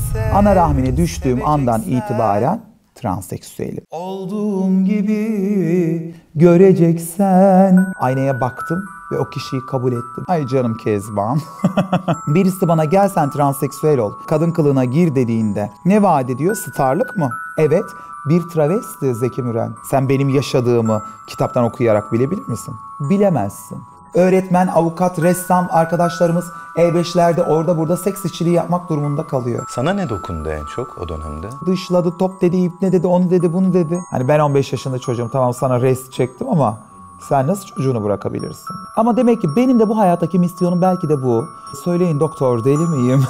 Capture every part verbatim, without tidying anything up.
Ana rahmine düştüğüm andan itibaren transseksüelim. Olduğum gibi göreceksen. Aynaya baktım ve o kişiyi kabul ettim. Ay canım Kezban. Birisi bana gel sen transseksüel ol, kadın kılığına gir dediğinde ne vaat ediyor? Starlık mı? Evet, bir travesti Zeki Müren. Sen benim yaşadığımı kitaptan okuyarak bilebilir misin? Bilemezsin. Öğretmen, avukat, ressam arkadaşlarımız E beşlerde orada burada seks işçiliği yapmak durumunda kalıyor. Sana ne dokundu en çok o dönemde? Dışladı, top dedi, ip ne dedi, onu dedi, bunu dedi. Hani ben on beş yaşında çocuğum, tamam sana rest çektim ama sen nasıl çocuğunu bırakabilirsin? Ama demek ki benim de bu hayattaki misyonum belki de bu. Söyleyin doktor, deli miyim?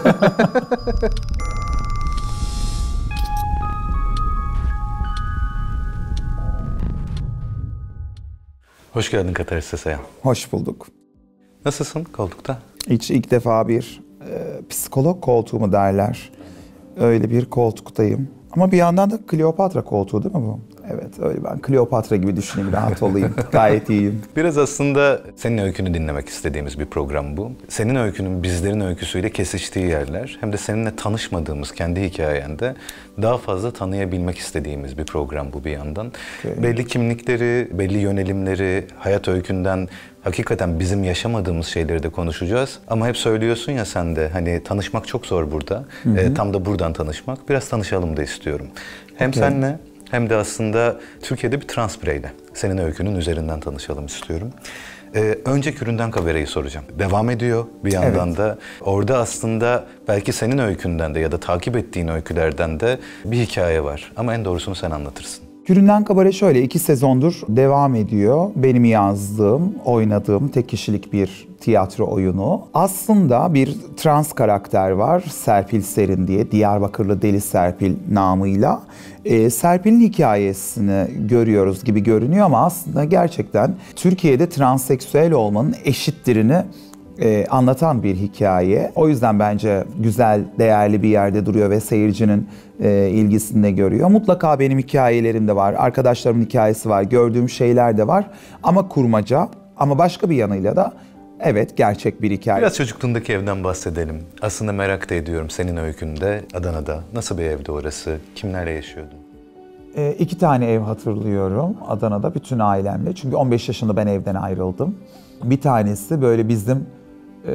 Hoş geldin Katarsis'e Seyhan. Hoş bulduk. Nasılsın koltukta? Hiç ilk defa bir e, psikolog koltuğu mu derler. Öyle bir koltuktayım. Ama bir yandan da Kleopatra koltuğu değil mi bu? Evet öyle, ben Kleopatra gibi düşüneyim, rahat olayım. Gayet iyiyim. Biraz aslında senin öykünü dinlemek istediğimiz bir program bu. Senin öykünün bizlerin öyküsüyle kesiştiği yerler, hem de seninle tanışmadığımız kendi hikayende daha fazla tanıyabilmek istediğimiz bir program bu bir yandan. Okay. Belli kimlikleri, belli yönelimleri, hayat öykünden hakikaten bizim yaşamadığımız şeyleri de konuşacağız. Ama hep söylüyorsun ya sen de, hani tanışmak çok zor burada. Hı hı. E, tam da buradan tanışmak. Biraz tanışalım da istiyorum. Hem okay. seninle hem de aslında Türkiye'de bir trans bireyle senin öykünün üzerinden tanışalım istiyorum. Ee, önce Küründen Kabere'yi soracağım. Devam ediyor bir yandan evet. da. Orada aslında belki senin öykünden de ya da takip ettiğin öykülerden de bir hikaye var. Ama en doğrusunu sen anlatırsın. Küründen Kabare şöyle, iki sezondur devam ediyor. Benim yazdığım, oynadığım tek kişilik bir tiyatro oyunu. Aslında bir trans karakter var, Serpil Serin diye, Diyarbakırlı Deli Serpil namıyla. Ee, Serpil'in hikayesini görüyoruz gibi görünüyor ama aslında gerçekten Türkiye'de transseksüel olmanın eşittirini e, anlatan bir hikaye. O yüzden bence güzel, değerli bir yerde duruyor ve seyircinin e, ilgisini de görüyor. Mutlaka benim hikayelerim de var, arkadaşlarımın hikayesi var, gördüğüm şeyler de var ama kurmaca, ama başka bir yanıyla da evet gerçek bir hikaye. Biraz çocukluğundaki evden bahsedelim. Aslında merak da ediyorum senin öykünde Adana'da. Nasıl bir evdi orası? Kimlerle yaşıyordun? E, iki tane ev hatırlıyorum Adana'da bütün ailemle. Çünkü on beş yaşında ben evden ayrıldım. Bir tanesi böyle bizim e,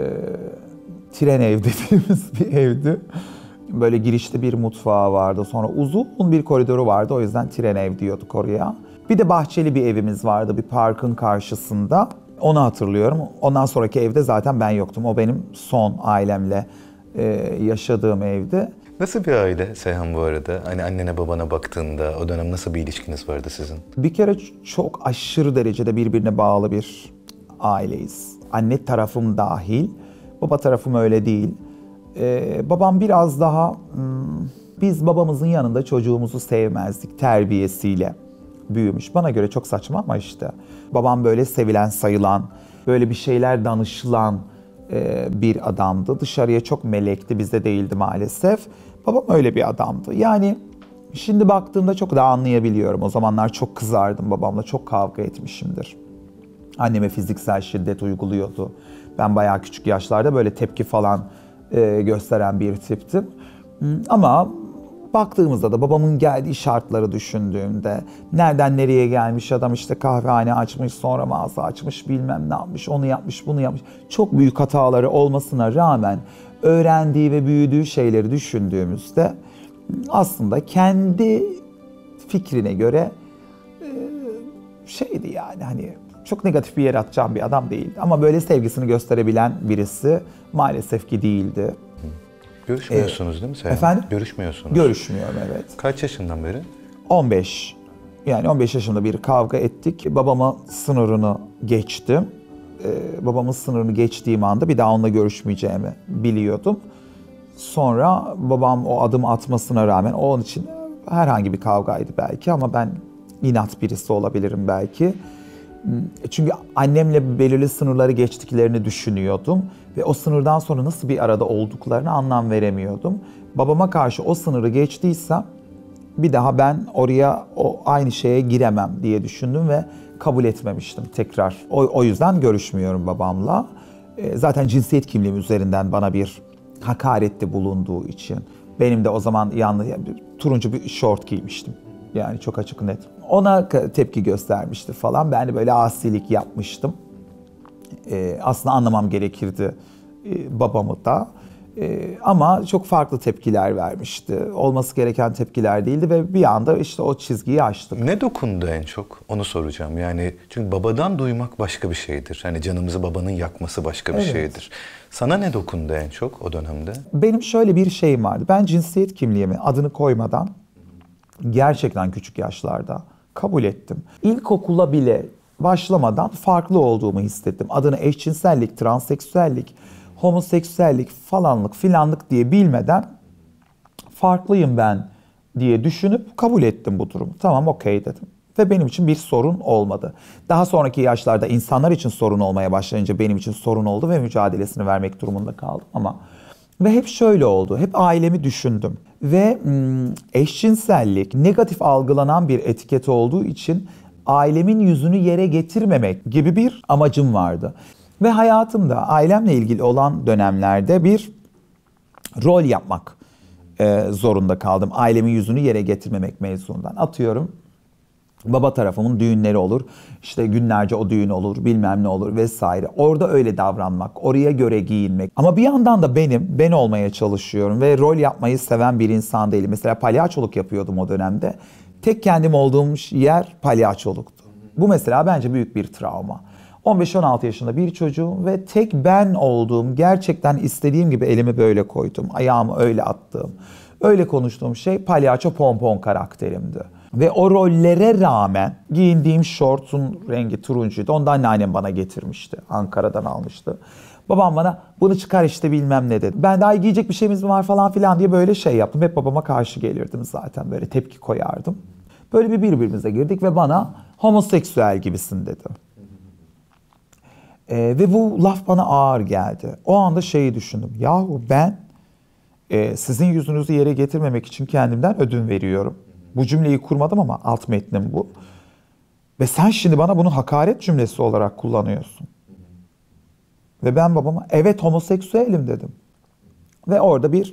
tren ev dediğimiz bir evdi. Böyle girişte bir mutfağı vardı. Sonra uzun bir koridoru vardı. O yüzden tren ev diyorduk oraya. Bir de bahçeli bir evimiz vardı bir parkın karşısında. Onu hatırlıyorum. Ondan sonraki evde zaten ben yoktum. O benim son ailemle e, yaşadığım evdi. Nasıl bir aile Seyhan bu arada? Hani annene babana baktığında o dönem nasıl bir ilişkiniz vardı sizin? Bir kere çok aşırı derecede birbirine bağlı bir aileyiz. Anne tarafım dahil, baba tarafım öyle değil. Ee, babam biraz daha, hmm, biz babamızın yanında çocuğumuzu sevmezdik terbiyesiyle büyümüş. Bana göre çok saçma ama işte. Babam böyle sevilen, sayılan, böyle bir şeyler danışılan e, bir adamdı. Dışarıya çok melekti, bizde değildi maalesef. Babam öyle bir adamdı. Yani şimdi baktığımda çok daha anlayabiliyorum. O zamanlar çok kızardım babamla, çok kavga etmişimdir. Anneme fiziksel şiddet uyguluyordu. Ben bayağı küçük yaşlarda böyle tepki falan e, gösteren bir tiptim. Ama baktığımızda da babamın geldiği şartları düşündüğümde, nereden nereye gelmiş adam, işte kahvehane açmış, sonra mağaza açmış, bilmem ne yapmış, onu yapmış, bunu yapmış. Çok büyük hataları olmasına rağmen öğrendiği ve büyüdüğü şeyleri düşündüğümüzde aslında kendi fikrine göre şeydi yani, hani çok negatif bir yere atacağım bir adam değildi. Ama böyle sevgisini gösterebilen birisi maalesef ki değildi. Görüşmüyorsunuz ee, değil mi Seyhan? Efendim? Görüşmüyorsunuz. Görüşmüyorum, evet. Kaç yaşından beri? on beş. Yani on beş yaşında bir kavga ettik. Babama sınırını geçtim. Ee, babamın sınırını geçtiğim anda bir daha onunla görüşmeyeceğimi biliyordum. Sonra babam o adım atmasına rağmen, o onun için herhangi bir kavgaydı belki ama ben inat birisi olabilirim belki. Çünkü annemle belirli sınırları geçtiklerini düşünüyordum ve o sınırdan sonra nasıl bir arada olduklarını anlam veremiyordum. Babama karşı o sınırı geçtiysem bir daha ben oraya o aynı şeye giremem diye düşündüm ve kabul etmemiştim tekrar. O, o yüzden görüşmüyorum babamla. E, zaten cinsiyet kimliğim üzerinden bana bir hakarette bulunduğu için Benim de o zaman yanlı yani bir, turuncu bir şort giymiştim. Yani çok açık net. Ona tepki göstermişti falan. Ben de böyle asilik yapmıştım. Ee, aslında anlamam gerekirdi e, babamı da. Ee, ama çok farklı tepkiler vermişti. Olması gereken tepkiler değildi ve bir anda işte o çizgiyi aştık. Ne dokundu en çok? Onu soracağım. Yani çünkü babadan duymak başka bir şeydir. Hani canımızı babanın yakması başka bir Evet. şeydir. Sana ne dokundu en çok o dönemde? Benim şöyle bir şeyim vardı. Ben cinsiyet kimliğimi adını koymadan gerçekten küçük yaşlarda kabul ettim. İlkokula bile başlamadan farklı olduğumu hissettim. Adını eşcinsellik, transseksüellik, homoseksüellik falanlık filanlık diye bilmeden farklıyım ben diye düşünüp kabul ettim bu durumu. Tamam, okey dedim. Ve benim için bir sorun olmadı. Daha sonraki yaşlarda insanlar için sorun olmaya başlayınca benim için sorun oldu ve mücadelesini vermek durumunda kaldım ama ve hep şöyle oldu. Hep ailemi düşündüm. Ve eşcinsellik negatif algılanan bir etiket olduğu için ailemin yüzünü yere getirmemek gibi bir amacım vardı. Ve hayatımda ailemle ilgili olan dönemlerde bir rol yapmak e, zorunda kaldım. Ailemin yüzünü yere getirmemek mevzundan. Atıyorum, baba tarafımın düğünleri olur. İşte günlerce o düğün olur, bilmem ne olur vesaire. Orada öyle davranmak, oraya göre giyinmek. Ama bir yandan da benim, ben olmaya çalışıyorum ve rol yapmayı seven bir insan değilim. Mesela palyaçoluk yapıyordum o dönemde. Tek kendim olduğum yer palyaçoluktu. Bu mesela bence büyük bir travma. on beş on altı yaşında bir çocuğum ve tek ben olduğum, gerçekten istediğim gibi elimi böyle koydum, ayağımı öyle attığım, öyle konuştuğum şey palyaço pompon karakterimdi. Ve o rollere rağmen giyindiğim şortun rengi turuncuydu. Onu da anneannem bana getirmişti. Ankara'dan almıştı. Babam bana bunu çıkar işte bilmem ne dedi. Ben daha giyecek bir şeyimiz mi var falan filan diye böyle şey yaptım. Hep babama karşı gelirdim zaten. Böyle tepki koyardım. Böyle bir birbirimize girdik ve bana homoseksüel gibisin dedi. Ee, ve bu laf bana ağır geldi. O anda şeyi düşündüm. Yahu ben e, sizin yüzünüzü yere getirmemek için kendimden ödün veriyorum. Bu cümleyi kurmadım ama alt metnim bu. Ve sen şimdi bana bunu hakaret cümlesi olarak kullanıyorsun. Ve ben babama evet homoseksüelim dedim. Ve orada bir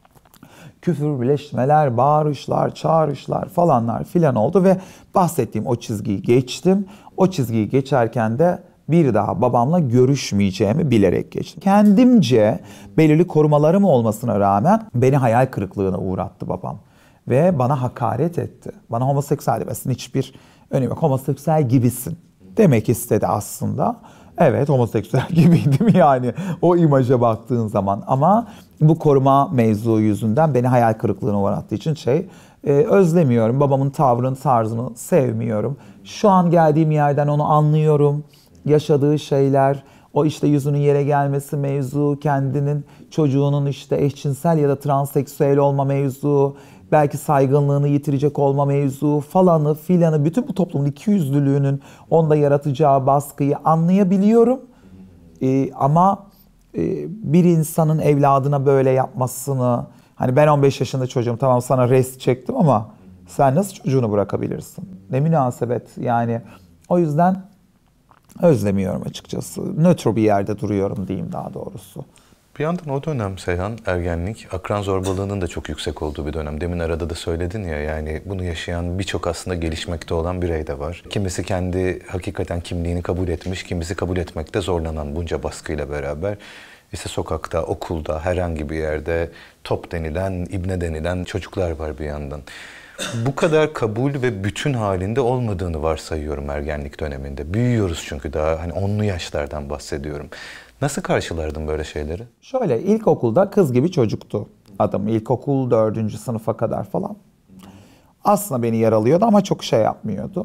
küfürleşmeler, bağırışlar, çağrışlar falanlar filan oldu ve bahsettiğim o çizgiyi geçtim. O çizgiyi geçerken de bir daha babamla görüşmeyeceğimi bilerek geçtim. Kendimce belirli korumalarım olmasına rağmen beni hayal kırıklığına uğrattı babam. Ve bana hakaret etti. Bana homoseksüel demesin hiçbir önemi yok. Homoseksüel gibisin demek istedi aslında. Evet, homoseksüel gibiydim yani o imaja baktığın zaman. Ama bu koruma mevzu yüzünden beni hayal kırıklığına uğrattığı için şey e, özlemiyorum. Babamın tavrını, tarzını sevmiyorum. Şu an geldiğim yerden onu anlıyorum. Yaşadığı şeyler, o işte yüzünün yere gelmesi mevzu, kendinin çocuğunun işte eşcinsel ya da transseksüel olma mevzu, belki saygınlığını yitirecek olma mevzu falanı filanı, bütün bu toplumun ikiyüzlülüğünün onda yaratacağı baskıyı anlayabiliyorum. Ee, ama e, bir insanın evladına böyle yapmasını, hani ben on beş yaşında çocuğum, tamam sana rest çektim ama sen nasıl çocuğunu bırakabilirsin? Ne münasebet yani. O yüzden özlemiyorum açıkçası. Nötr bir yerde duruyorum diyeyim daha doğrusu. Bir yandan o dönem Seyhan, ergenlik, akran zorbalığının da çok yüksek olduğu bir dönem. Demin arada da söyledin ya, yani bunu yaşayan birçok aslında gelişmekte olan birey de var. Kimisi kendi hakikaten kimliğini kabul etmiş, kimisi kabul etmekte zorlanan bunca baskıyla beraber. İşte sokakta, okulda, herhangi bir yerde top denilen, ibne denilen çocuklar var bir yandan. Bu kadar kabul ve bütün halinde olmadığını varsayıyorum ergenlik döneminde. Büyüyoruz çünkü daha hani onlu yaşlardan bahsediyorum. Nasıl karşılardın böyle şeyleri? Şöyle, ilkokulda kız gibi çocuktu adım. İlkokul dördüncü sınıfa kadar falan. Aslında beni yaralıyordu ama çok şey yapmıyordu.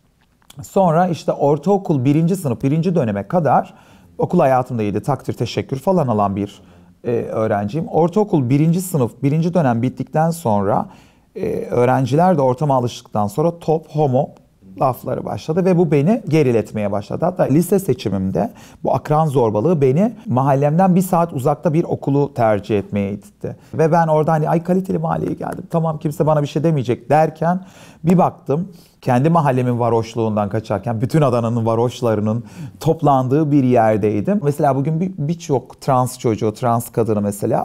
Sonra işte ortaokul birinci sınıf, birinci döneme kadar okul hayatımda iyiydi. Takdir, teşekkür falan alan bir e, öğrenciyim. Ortaokul birinci sınıf, birinci dönem bittikten sonra e, öğrenciler de ortama alıştıktan sonra top, homo lafları başladı ve bu beni geriletmeye başladı. Hatta lise seçimimde bu akran zorbalığı beni mahallemden bir saat uzakta bir okulu tercih etmeye itti. Ve ben orada hani ay kaliteli mahalleye geldim, tamam kimse bana bir şey demeyecek derken bir baktım kendi mahallemin varoşluğundan kaçarken bütün Adana'nın varoşlarının toplandığı bir yerdeydim. Mesela bugün birçok trans çocuğu, trans kadını mesela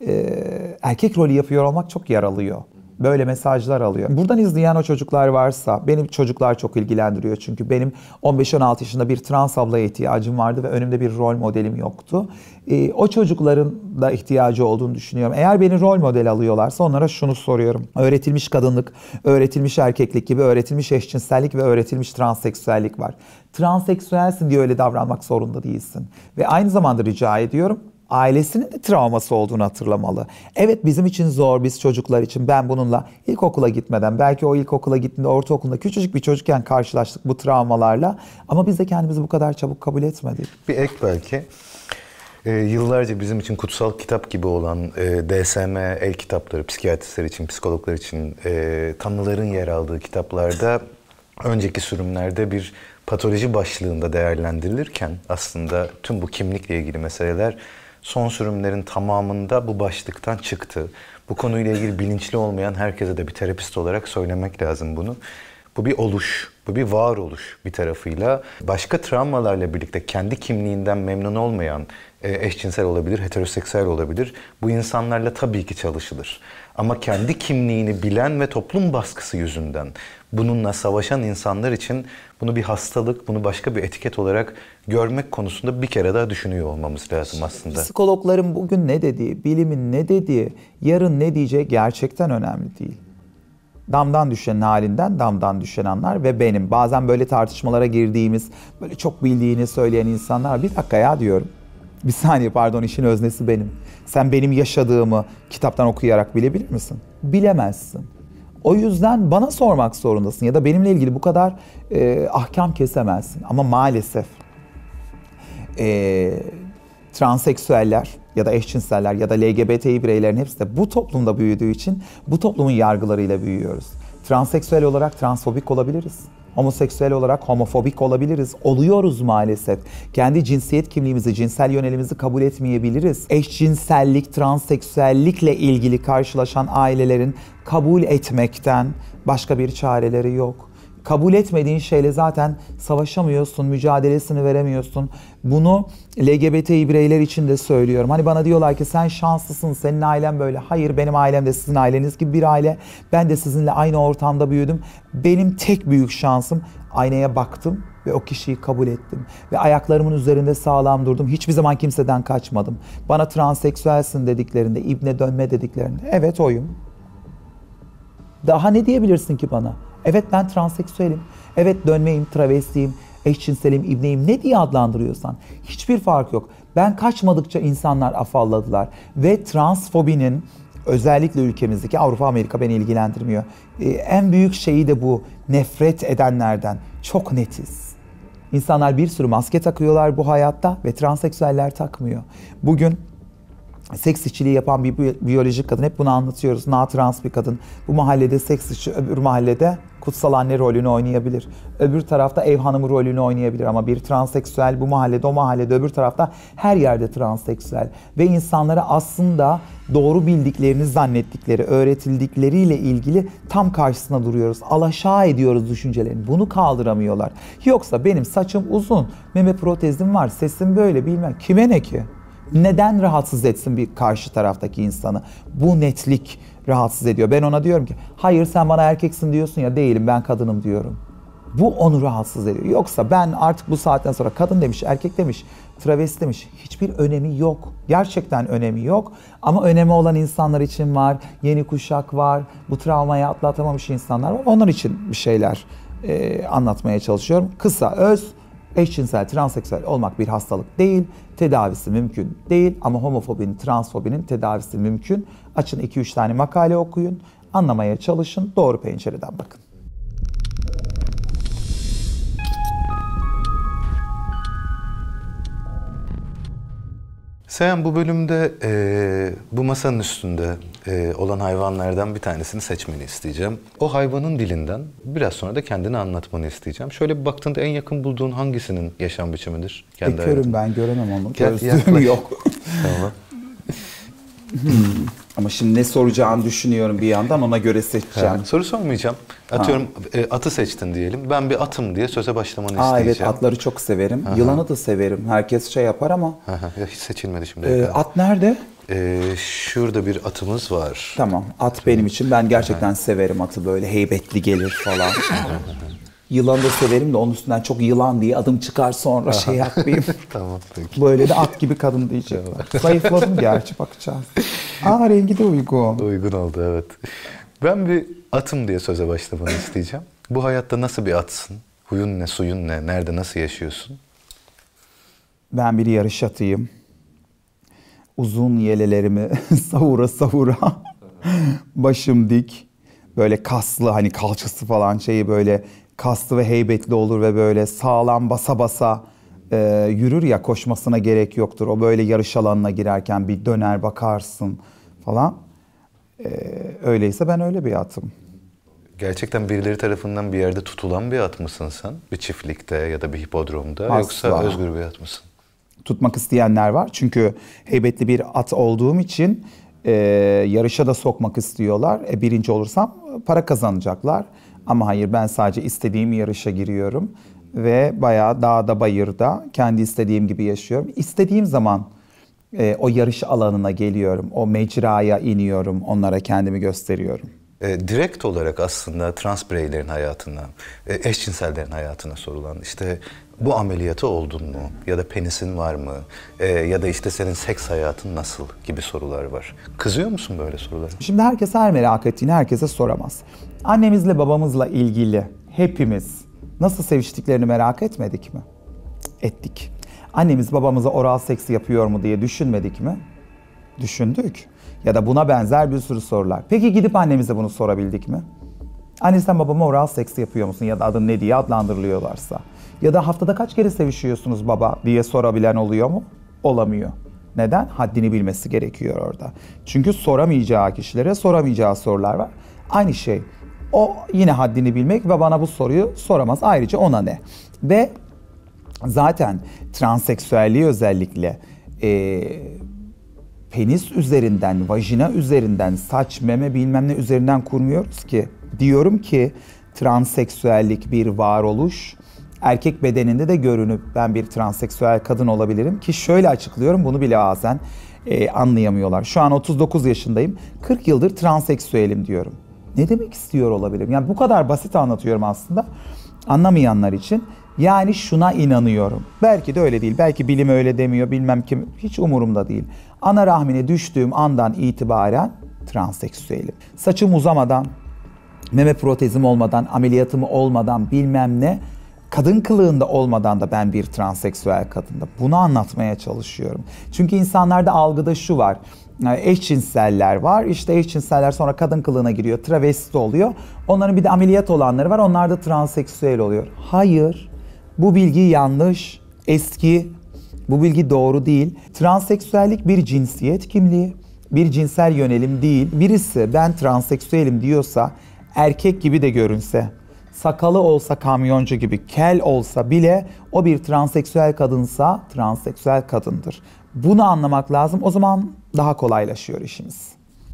e, erkek rolü yapıyor olmak çok yaralıyor. Böyle mesajlar alıyor. Buradan izleyen o çocuklar varsa, benim çocuklar çok ilgilendiriyor. Çünkü benim on beş on altı yaşında bir trans ablaya ihtiyacım vardı ve önümde bir rol modelim yoktu. E, o çocukların da ihtiyacı olduğunu düşünüyorum. Eğer beni rol model alıyorlarsa onlara şunu soruyorum. Öğretilmiş kadınlık, öğretilmiş erkeklik gibi öğretilmiş eşcinsellik ve öğretilmiş transseksüellik var. Transseksüelsin diye öyle davranmak zorunda değilsin. Ve aynı zamanda rica ediyorum, ailesinin de travması olduğunu hatırlamalı. Evet, bizim için zor, biz çocuklar için. Ben bununla ilkokula gitmeden, belki o ilkokula gittiğinde ortaokulda küçücük bir çocukken karşılaştık bu travmalarla. Ama biz de kendimizi bu kadar çabuk kabul etmedik. Bir ek belki. Ee, yıllarca bizim için kutsal kitap gibi olan e, D S M el kitapları, psikiyatristler için, psikologlar için e, tanıların yer aldığı kitaplarda önceki sürümlerde bir patoloji başlığında değerlendirilirken aslında tüm bu kimlikle ilgili meseleler son sürümlerin tamamında bu başlıktan çıktı. Bu konuyla ilgili bilinçli olmayan herkese de bir terapist olarak söylemek lazım bunu. Bu bir oluş, bu bir varoluş bir tarafıyla. Başka travmalarla birlikte kendi kimliğinden memnun olmayan eşcinsel olabilir, heteroseksüel olabilir. Bu insanlarla tabii ki çalışılır. Ama kendi kimliğini bilen ve toplum baskısı yüzünden bununla savaşan insanlar için bunu bir hastalık, bunu başka bir etiket olarak görmek konusunda bir kere daha düşünüyor olmamız lazım aslında. Psikologların bugün ne dediği, bilimin ne dediği, yarın ne diyeceği gerçekten önemli değil. Damdan düşenin halinden damdan düşen anlar ve benim. Bazen böyle tartışmalara girdiğimiz, böyle çok bildiğini söyleyen insanlar, bir dakika ya diyorum. Bir saniye pardon, işin öznesi benim. Sen benim yaşadığımı kitaptan okuyarak bilebilir misin? Bilemezsin. O yüzden bana sormak zorundasın ya da benimle ilgili bu kadar e, ahkam kesemezsin. Ama maalesef e, transseksüeller ya da eşcinseller ya da L G B T bireylerin hepsi de bu toplumda büyüdüğü için bu toplumun yargılarıyla büyüyoruz. Transseksüel olarak transfobik olabiliriz. Homoseksüel olarak homofobik olabiliriz. Oluyoruz maalesef. Kendi cinsiyet kimliğimizi, cinsel yönelimizi kabul etmeyebiliriz. Eşcinsellik, transseksüellikle ilgili karşılaşan ailelerin kabul etmekten başka bir çareleri yok. Kabul etmediğin şeyle zaten savaşamıyorsun, mücadelesini veremiyorsun. Bunu L G B T bireyler için de söylüyorum. Hani bana diyorlar ki sen şanslısın, senin ailen böyle. Hayır, benim ailem de sizin aileniz gibi bir aile. Ben de sizinle aynı ortamda büyüdüm. Benim tek büyük şansım, aynaya baktım ve o kişiyi kabul ettim. Ve ayaklarımın üzerinde sağlam durdum. Hiçbir zaman kimseden kaçmadım. Bana transseksüelsin dediklerinde, ibne dönme dediklerinde, evet oyum. Daha ne diyebilirsin ki bana? Evet ben transseksüelim, evet dönmeyim, travestiyim, eşcinselim, ibneyim, ne diye adlandırıyorsan hiçbir fark yok. Ben kaçmadıkça insanlar afalladılar ve transfobinin özellikle ülkemizdeki, Avrupa, Amerika beni ilgilendirmiyor. Ee, en büyük şeyi de bu, nefret edenlerden çok netiz. İnsanlar bir sürü maske takıyorlar bu hayatta ve transseksüeller takmıyor. Bugün seks işçiliği yapan bir biyolojik kadın, hep bunu anlatıyoruz. Na trans bir kadın. Bu mahallede seks işçi, öbür mahallede kutsal anne rolünü oynayabilir. Öbür tarafta ev hanımı rolünü oynayabilir ama bir transseksüel bu mahallede, o mahallede, öbür tarafta her yerde transseksüel. Ve insanlara aslında doğru bildiklerini zannettikleri, öğretildikleriyle ilgili tam karşısına duruyoruz. Alaşağı ediyoruz düşüncelerini. Bunu kaldıramıyorlar. Yoksa benim saçım uzun, meme protezim var, sesim böyle bilmem. Kime ne ki? Neden rahatsız etsin bir karşı taraftaki insanı? Bu netlik rahatsız ediyor. Ben ona diyorum ki, hayır sen bana erkeksin diyorsun ya, değilim ben kadınım diyorum. Bu onu rahatsız ediyor. Yoksa ben artık bu saatten sonra kadın demiş, erkek demiş, travesti demiş, hiçbir önemi yok. Gerçekten önemi yok. Ama önemi olan insanlar için var, yeni kuşak var, bu travmayı atlatamamış insanlar var. Onlar için bir şeyler e, anlatmaya çalışıyorum. Kısa, öz. Eşcinsel, transseksüel olmak bir hastalık değil, tedavisi mümkün değil ama homofobinin, transfobinin tedavisi mümkün. Açın iki üç tane makale okuyun, anlamaya çalışın, doğru pencereden bakın. Seyhan, bu bölümde e, bu masanın üstünde e, olan hayvanlardan bir tanesini seçmeni isteyeceğim. O hayvanın dilinden biraz sonra da kendini anlatmanı isteyeceğim. Şöyle bir baktığında en yakın bulduğun hangisinin yaşam biçimidir? Kendi e, körüm ben, göremem onu. Gel, Gözlüğüm yok. Tamam. hmm. Ama şimdi ne soracağını düşünüyorum bir yandan, ona göre seçeceğim. Ha, soru sormayacağım. Atıyorum e, atı seçtin diyelim. Ben bir atım diye söze başlamanı Aa, isteyeceğim. evet, atları çok severim. Aha. Yılanı da severim. Herkes şey yapar ama. Aha, ya hiç seçilmedi şimdi. Ee, at nerede? Ee, şurada bir atımız var. Tamam. At tamam. Benim için. Ben gerçekten Aha. severim atı, böyle heybetli gelir falan. Yılanı da severim de onun üstünden çok yılan diye adım çıkar sonra Aha. şey yapmayayım. Tamam peki. Böyle de at gibi kadın diyecekler. Zayıfladım gerçi, bakacağız. Aa, rengi de uygun. Uygun oldu, evet. Ben bir atım diye söze başlamanı isteyeceğim. Bu hayatta nasıl bir atsın? Huyun ne, suyun ne? Nerede, nasıl yaşıyorsun? Ben bir yarış atıyım. Uzun yelelerimi savura savura, başım dik, böyle kaslı, hani kalçası falan şeyi böyle kaslı ve heybetli olur ve böyle sağlam basa basa e, yürür ya, koşmasına gerek yoktur. O böyle yarış alanına girerken bir döner bakarsın falan. E, öyleyse ben öyle bir atım. Gerçekten birileri tarafından bir yerde tutulan bir at mısın sen? Bir çiftlikte ya da bir hipodromda, Asla. Yoksa özgür bir at mısın? Tutmak isteyenler var. Çünkü heybetli bir at olduğum için e, yarışa da sokmak istiyorlar. E, birinci olursam para kazanacaklar. Ama hayır, ben sadece istediğim yarışa giriyorum. Ve bayağı dağda bayırda kendi istediğim gibi yaşıyorum. İstediğim zaman e, o yarış alanına geliyorum. O mecraya iniyorum. Onlara kendimi gösteriyorum. E, direkt olarak aslında trans bireylerin hayatına, e, eşcinsellerin hayatına sorulan işte bu ameliyatı oldun mu? Ya da penisin var mı? E, ya da işte senin seks hayatın nasıl gibi sorular var. Kızıyor musun böyle sorulara? Şimdi herkes her merak ettiğini herkese soramaz. Annemizle babamızla ilgili hepimiz nasıl seviştiklerini merak etmedik mi? Ettik. Annemiz babamıza oral seks yapıyor mu diye düşünmedik mi? Düşündük. Ya da buna benzer bir sürü sorular. Peki gidip annemize bunu sorabildik mi? Anne, sen babama oral seks yapıyor musun? Ya da adın ne diye adlandırılıyorlarsa. Ya da haftada kaç kere sevişiyorsunuz baba diye sorabilen oluyor mu? Olamıyor. Neden? Haddini bilmesi gerekiyor orada. Çünkü soramayacağı kişilere soramayacağı sorular var. Aynı şey. O yine haddini bilmek ve bana bu soruyu soramaz. Ayrıca ona ne? Ve zaten transseksüelliği özellikle e, penis üzerinden, vajina üzerinden, saç, meme bilmem ne üzerinden kurmuyoruz ki. Diyorum ki transseksüellik bir varoluş. Erkek bedeninde de görünüp ben bir transseksüel kadın olabilirim ki şöyle açıklıyorum, bunu bile bazen e, anlayamıyorlar. Şu an otuz dokuz yaşındayım, kırk yıldır transseksüelim diyorum. Ne demek istiyor olabilirim? Yani bu kadar basit anlatıyorum aslında anlamayanlar için. Yani şuna inanıyorum. Belki de öyle değil. Belki bilim öyle demiyor. Bilmem kim. Hiç umurumda değil. Ana rahmine düştüğüm andan itibaren transseksüelim. Saçım uzamadan, meme protezim olmadan, ameliyatım olmadan, bilmem ne, kadın kılığında olmadan da ben bir transseksüel kadındım. Bunu anlatmaya çalışıyorum. Çünkü insanlarda algıda şu var. Eşcinseller var. İşte eşcinseller sonra kadın kılığına giriyor. Travesti oluyor. Onların bir de ameliyat olanları var. Onlar da transseksüel oluyor. Hayır. Bu bilgi yanlış. Eski. Bu bilgi doğru değil. Transseksüellik bir cinsiyet kimliği. Bir cinsel yönelim değil. Birisi ben transseksüelim diyorsa, erkek gibi de görünse, sakalı olsa kamyoncu gibi, kel olsa bile o bir transseksüel kadınsa transseksüel kadındır. Bunu anlamak lazım. O zaman daha kolaylaşıyor işimiz.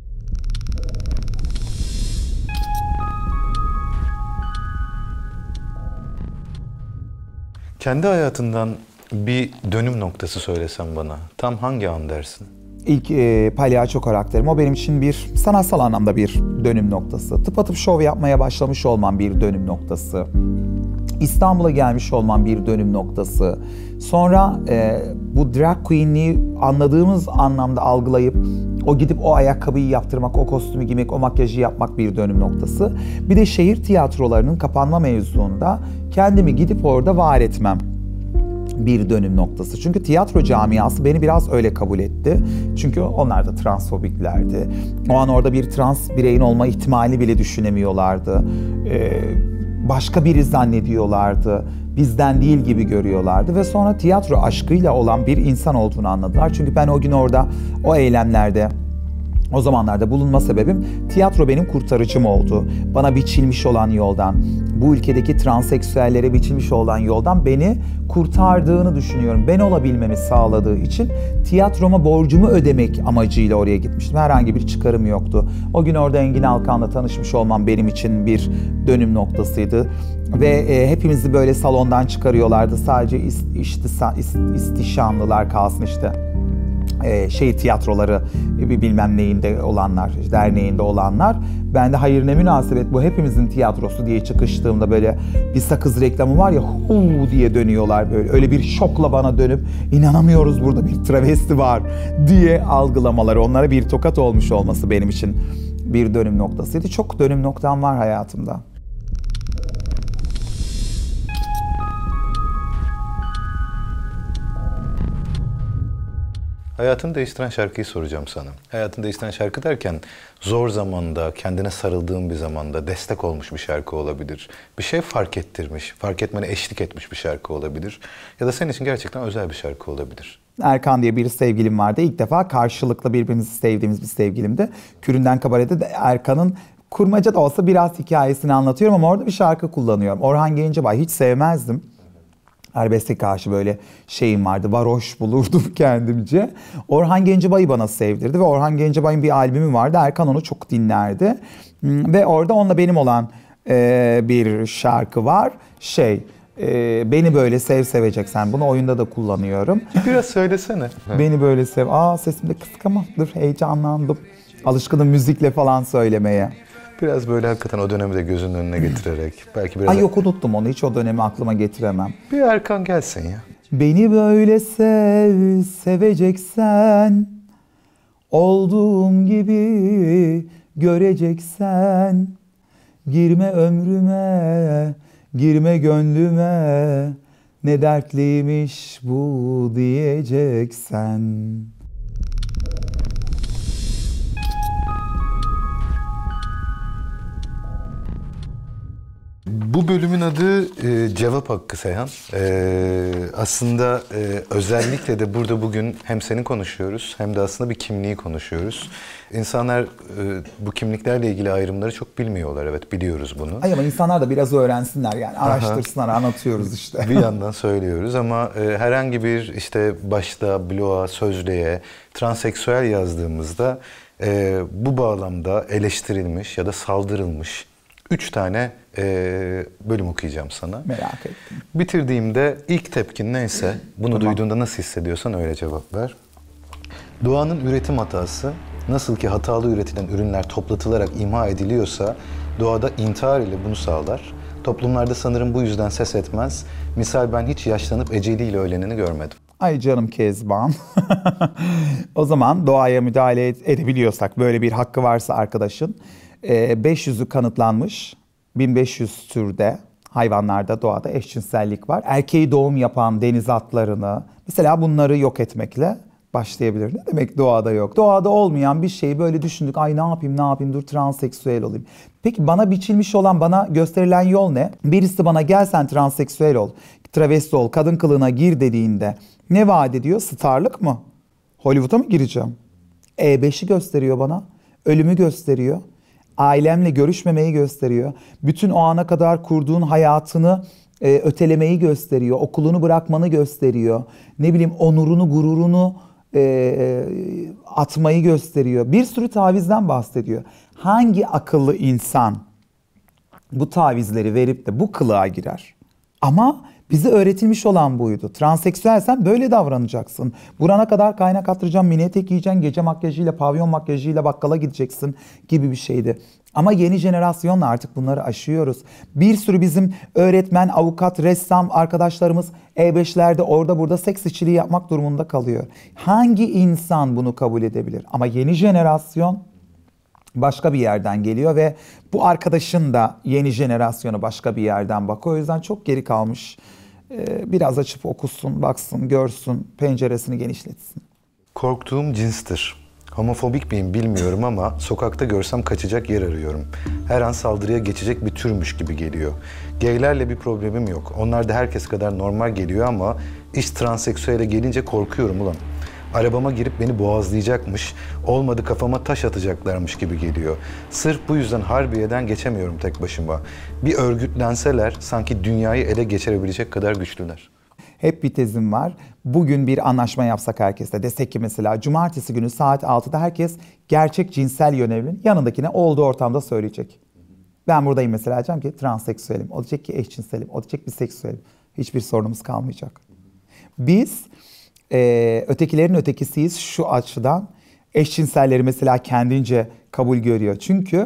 Kendi hayatından bir dönüm noktası söylesen bana, tam hangi an dersin? İlk e, palyaço karakterim. O benim için bir sanatsal anlamda bir dönüm noktası. Tıpatıp şov yapmaya başlamış olmam bir dönüm noktası. İstanbul'a gelmiş olmam bir dönüm noktası. Sonra e, bu drag queenliği anladığımız anlamda algılayıp o gidip o ayakkabıyı yaptırmak, o kostümü giymek, o makyajı yapmak bir dönüm noktası. Bir de şehir tiyatrolarının kapanma mevzuunda kendimi gidip orada var etmem bir dönüm noktası. Çünkü tiyatro camiası beni biraz öyle kabul etti. Çünkü onlar da transfobiklerdi. O an orada bir trans bireyin olma ihtimali bile düşünemiyorlardı. Ee, başka biri zannediyorlardı. Bizden değil gibi görüyorlardı ve sonra tiyatro aşkıyla olan bir insan olduğunu anladılar. Çünkü ben o gün orada o eylemlerde O zamanlarda bulunma sebebim tiyatro benim kurtarıcım oldu. Bana biçilmiş olan yoldan, bu ülkedeki transseksüellere biçilmiş olan yoldan beni kurtardığını düşünüyorum. Ben olabilmemi sağladığı için tiyatroma borcumu ödemek amacıyla oraya gitmiştim. Herhangi bir çıkarım yoktu. O gün orada Engin Alkan'la tanışmış olmam benim için bir dönüm noktasıydı. Ve e, hepimizi böyle salondan çıkarıyorlardı. Sadece ist, istisa, ist, istişanlılar kalsın işte. Ee, şey tiyatroları bilmem neyinde olanlar, derneğinde olanlar. Ben de hayır ne münasebet bu hepimizin tiyatrosu diye çıkıştığımda böyle bir sakız reklamı var ya huu diye dönüyorlar böyle. Öyle bir şokla bana dönüp inanamıyoruz burada bir travesti var diye algılamaları. Onlara bir tokat olmuş olması benim için bir dönüm noktasıydı. Çok dönüm noktam var hayatımda. Hayatını değiştiren şarkıyı soracağım sana. Hayatını değiştiren şarkı derken zor zamanda, kendine sarıldığın bir zamanda destek olmuş bir şarkı olabilir. Bir şey fark ettirmiş, fark etmene eşlik etmiş bir şarkı olabilir. Ya da senin için gerçekten özel bir şarkı olabilir. Erkan diye bir sevgilim vardı. İlk defa karşılıklı birbirimizi sevdiğimiz bir sevgilimdi. Küründen Kabare'de de Erkan'ın kurmaca da olsa biraz hikayesini anlatıyorum ama orada bir şarkı kullanıyorum. Orhan Gencebay hiç sevmezdim. Arabeske karşı böyle şeyim vardı, varoş bulurdum kendimce. Orhan Gencebay'ı bana sevdirdi ve Orhan Gencebay'ın bir albümü vardı. Erkan onu çok dinlerdi. Ve orada onunla benim olan e, bir şarkı var. Şey, e, beni böyle sev seveceksen. Bunu oyunda da kullanıyorum. Biraz söylesene. Beni böyle sev. Aa sesimde kısık ama dur heyecanlandım. Alışkınım müzikle falan söylemeye. Biraz böyle hakikaten o dönemi de gözünün önüne getirerek. Belki biraz... Ay yok unuttum onu. Hiç o dönemi aklıma getiremem. Bir Erkan gelsin ya. Beni böyle sev, seveceksen, olduğum gibi göreceksen, girme ömrüme, girme gönlüme, ne dertliymiş bu diyeceksen. Bu bölümün adı e, Cevap Hakkı Seyhan. E, aslında e, özellikle de burada bugün hem seni konuşuyoruz hem de aslında bir kimliği konuşuyoruz. İnsanlar e, bu kimliklerle ilgili ayrımları çok bilmiyorlar. Evet biliyoruz bunu. Ay ama insanlar da biraz öğrensinler yani araştırsınlar, anlatıyoruz işte. Bir yandan söylüyoruz ama e, herhangi bir işte başta bloğa, sözlüğe, transseksüel yazdığımızda e, bu bağlamda eleştirilmiş ya da saldırılmış üç tane e, bölüm okuyacağım sana. Merak ettim. Bitirdiğimde ilk tepkin neyse, bunu tamam. Duyduğunda nasıl hissediyorsan öyle cevap ver. Doğanın üretim hatası, nasıl ki hatalı üretilen ürünler toplatılarak imha ediliyorsa, doğada intihar ile bunu sağlar. Toplumlarda sanırım bu yüzden ses etmez. Misal ben hiç yaşlanıp eceliyle ölenini görmedim. Ay canım Kezban. O zaman doğaya müdahale edebiliyorsak, böyle bir hakkı varsa arkadaşın, beş yüzü kanıtlanmış, bin beş yüz türde hayvanlarda, doğada eşcinsellik var. Erkeği doğum yapan deniz atlarını, mesela bunları yok etmekle başlayabilir. Ne demek doğada yok? Doğada olmayan bir şeyi böyle düşündük. Ay ne yapayım ne yapayım dur transseksüel olayım. Peki bana biçilmiş olan, bana gösterilen yol ne? Birisi bana gel sen transseksüel ol, travesti ol, kadın kılığına gir dediğinde ne vaat ediyor? Starlık mı? Hollywood'a mı gireceğim? E beşi gösteriyor bana. Ölümü gösteriyor. Ailemle görüşmemeyi gösteriyor. Bütün o ana kadar kurduğun hayatını e, ötelemeyi gösteriyor. Okulunu bırakmanı gösteriyor. Ne bileyim onurunu, gururunu e, e, atmayı gösteriyor. Bir sürü tavizden bahsediyor. Hangi akıllı insan bu tavizleri verip de bu kılığa girer? Ama bize öğretilmiş olan buydu. Transseksüelsen böyle davranacaksın. Burana kadar kaynak attıracağım, mini etek giyeceksin, gece makyajıyla, pavyon makyajıyla bakkala gideceksin gibi bir şeydi. Ama yeni jenerasyonla artık bunları aşıyoruz. Bir sürü bizim öğretmen, avukat, ressam arkadaşlarımız E beşlerde orada burada seks işçiliği yapmak durumunda kalıyor. Hangi insan bunu kabul edebilir? Ama yeni jenerasyon başka bir yerden geliyor ve bu arkadaşın da yeni jenerasyonu başka bir yerden bakıyor. O yüzden çok geri kalmış. Ee, biraz açıp okusun, baksın, görsün, penceresini genişletsin. Korktuğum cinstir. Homofobik miyim bilmiyorum ama sokakta görsem kaçacak yer arıyorum. Her an saldırıya geçecek bir türmüş gibi geliyor. Gaylerle bir problemim yok. Onlar da herkes kadar normal geliyor ama iş transseksüele gelince korkuyorum ulan. arabama girip beni boğazlayacakmış, olmadı kafama taş atacaklarmış gibi geliyor. Sırf bu yüzden Harbiye'den geçemiyorum tek başıma. Bir örgütlenseler sanki dünyayı ele geçirebilecek kadar güçlüler. Hep bir tezim var. Bugün bir anlaşma yapsak herkesle. Desek ki mesela cumartesi günü saat altıda herkes gerçek cinsel yönelinin yanındakine olduğu ortamda söyleyecek. Ben buradayım mesela, diyeceğim ki transseksüelim. O diyecek ki eşcinselim. O diyecek biseksüelim. Hiçbir sorunumuz kalmayacak. Biz e, ötekilerin ötekisiyiz şu açıdan. Eşcinselleri mesela kendince kabul görüyor. Çünkü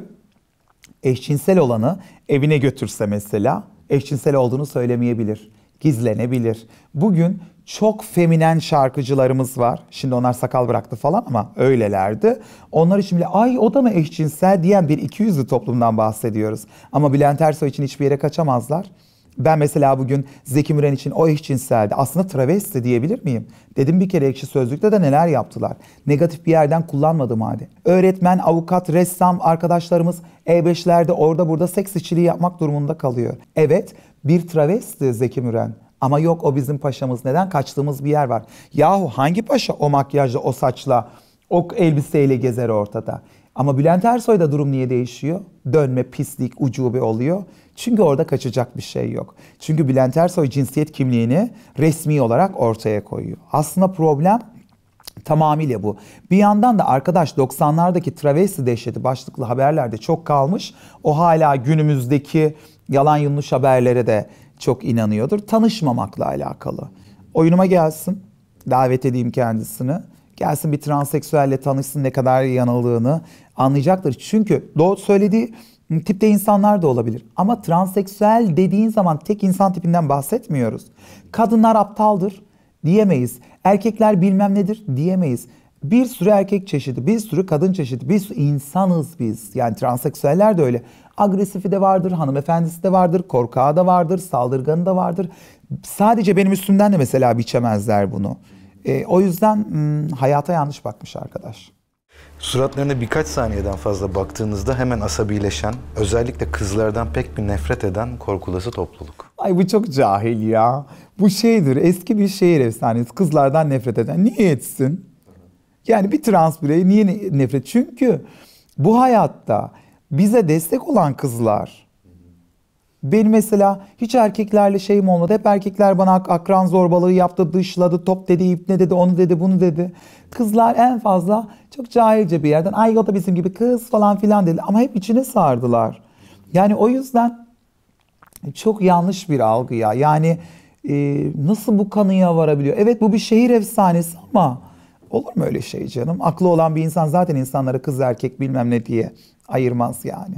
eşcinsel olanı evine götürse mesela eşcinsel olduğunu söylemeyebilir. Gizlenebilir. Bugün çok feminen şarkıcılarımız var. Şimdi onlar sakal bıraktı falan ama öylelerdi. Onlar için bile ay o da mı eşcinsel diyen bir ikiyüzlü toplumdan bahsediyoruz. Ama Bülent Ersoy için hiçbir yere kaçamazlar. Ben mesela bugün Zeki Müren için o eşcinseldi. Aslında travesti diyebilir miyim? Dedim bir kere Ekşi Sözlük'te de neler yaptılar. Negatif bir yerden kullanmadım hadi. Öğretmen, avukat, ressam arkadaşlarımız E beşlerde orada burada seks işçiliği yapmak durumunda kalıyor. Evet, bir travesti Zeki Müren. Ama yok o bizim paşamız. Neden? Kaçtığımız bir yer var. Yahu hangi paşa o makyajla, o saçla, o elbiseyle gezer ortada? Ama Bülent Ersoy'da durum niye değişiyor? Dönme, pislik, ucube oluyor. Çünkü orada kaçacak bir şey yok. Çünkü Bülent Ersoy cinsiyet kimliğini resmi olarak ortaya koyuyor. Aslında problem tamamıyla bu. Bir yandan da arkadaş doksanlardaki travesti dehşeti başlıklı haberlerde çok kalmış. O hala günümüzdeki yalan yanlış haberlere de çok inanıyordur. Tanışmamakla alakalı. Oyunuma gelsin, davet edeyim kendisini. Gelsin bir transseksüelle tanışsın, ne kadar yanıldığını anlayacaktır. Çünkü doğru söylediği tipte insanlar da olabilir. Ama transseksüel dediğin zaman tek insan tipinden bahsetmiyoruz. Kadınlar aptaldır diyemeyiz. Erkekler bilmem nedir diyemeyiz. Bir sürü erkek çeşidi, bir sürü kadın çeşidi, bir sürü insanız biz. Yani transseksüeller de öyle. Agresifi de vardır, hanımefendisi de vardır, korkağı da vardır, saldırganı da vardır. Sadece benim üstümden de mesela biçemezler bunu. E, o yüzden hmm, hayata yanlış bakmış arkadaş. Suratlarına birkaç saniyeden fazla baktığınızda hemen asabileşen, özellikle kızlardan pek bir nefret eden korkulası topluluk. Ay bu çok cahil ya. Bu şeydir, eski bir şehir efsanesi. Kızlardan nefret eden. Niye etsin? Yani bir trans birey niye nefret? Çünkü bu hayatta bize destek olan kızlar. Benim mesela hiç erkeklerle şeyim olmadı. Hep erkekler bana ak- akran zorbalığı yaptı, dışladı, top dedi, ipne dedi, onu dedi, bunu dedi. Kızlar en fazla çok cahilce bir yerden ay o da bizim gibi kız falan filan dedi. Ama hep içine sardılar. Yani o yüzden çok yanlış bir algı ya. Yani e, nasıl bu kanıya varabiliyor? Evet bu bir şehir efsanesi ama olur mu öyle şey canım? Aklı olan bir insan zaten insanlara kız erkek bilmem ne diye ayırmaz yani.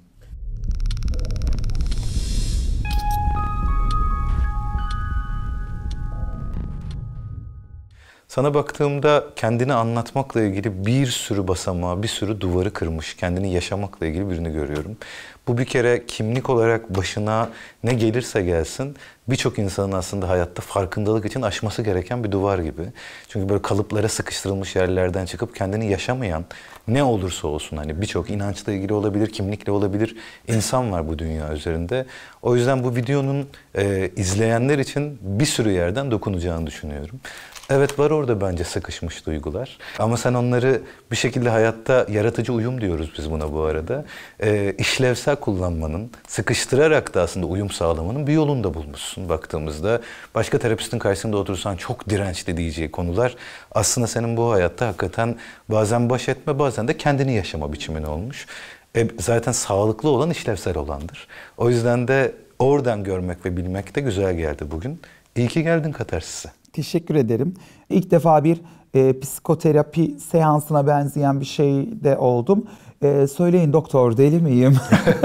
Sana baktığımda kendini anlatmakla ilgili bir sürü basamağı, bir sürü duvarı kırmış, kendini yaşamakla ilgili birini görüyorum. Bu bir kere kimlik olarak başına ne gelirse gelsin birçok insanın aslında hayatta farkındalık için aşması gereken bir duvar gibi. Çünkü böyle kalıplara sıkıştırılmış yerlerden çıkıp kendini yaşamayan ne olursa olsun hani birçok inançla ilgili olabilir, kimlikle olabilir insan var bu dünya üzerinde. O yüzden bu videonun e, izleyenler için bir sürü yerden dokunacağını düşünüyorum. Evet var orada bence sıkışmış duygular. Ama sen onları bir şekilde hayatta yaratıcı uyum diyoruz biz buna bu arada. E, işlevsel kullanmanın, sıkıştırarak da aslında uyum sağlamanın bir yolunu da bulmuşsun baktığımızda. Başka terapistin karşısında otursan çok dirençli diyeceği konular aslında senin bu hayatta hakikaten bazen baş etme bazen de kendini yaşama biçimin olmuş. E, zaten sağlıklı olan işlevsel olandır. O yüzden de oradan görmek ve bilmek de güzel geldi bugün. İyi ki geldin Katarsis'e. Teşekkür ederim. İlk defa bir e, psikoterapi seansına benzeyen bir şeyde oldum. E, söyleyin doktor deli miyim?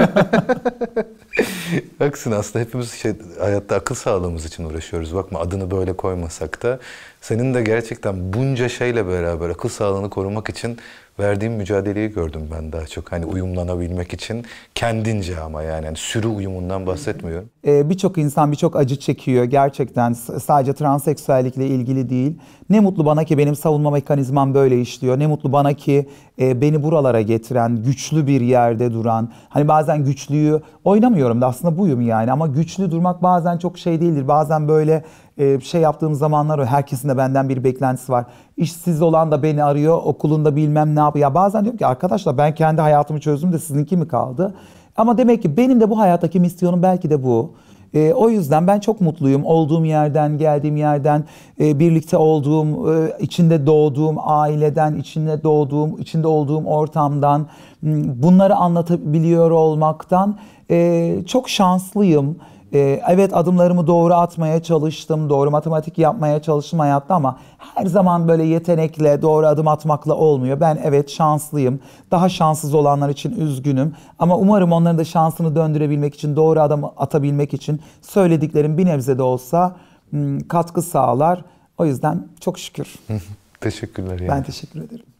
Haklısın aslında hepimiz şey, hayatta akıl sağlığımız için uğraşıyoruz. Bakma adını böyle koymasak da senin de gerçekten bunca şeyle beraber akıl sağlığını korumak için verdiğim mücadeleyi gördüm ben daha çok. Hani uyumlanabilmek için kendince ama yani, yani sürü uyumundan bahsetmiyorum. Ee, birçok insan birçok acı çekiyor gerçekten, sadece transseksüellikle ilgili değil. Ne mutlu bana ki benim savunma mekanizmam böyle işliyor. Ne mutlu bana ki e, beni buralara getiren, güçlü bir yerde duran. Hani bazen güçlüyü oynamıyorum da aslında buyum yani ama güçlü durmak bazen çok şey değildir. Bazen böyle e, şey yaptığım zamanlar o. Herkesin de benden bir beklentisi var. İşsiz olan da beni arıyor, okulunda bilmem ne yapıyor. Ya bazen diyorum ki arkadaşlar ben kendi hayatımı çözdüm de sizinki mi kaldı? Ama demek ki benim de bu hayattaki misyonum belki de bu. E, o yüzden ben çok mutluyum. Olduğum yerden, geldiğim yerden, e, birlikte olduğum, e, içinde doğduğum aileden, içinde doğduğum, içinde olduğum ortamdan, bunları anlatabiliyor olmaktan e, çok şanslıyım. E, evet adımlarımı doğru atmaya çalıştım, doğru matematik yapmaya çalıştım hayatta ama her zaman böyle yetenekle, doğru adım atmakla olmuyor. Ben evet şanslıyım. Daha şanssız olanlar için üzgünüm. Ama umarım onların da şansını döndürebilmek için, doğru adım atabilmek için söylediklerim bir nebze de olsa katkı sağlar. O yüzden çok şükür. Teşekkürler. Yani. Ben teşekkür ederim.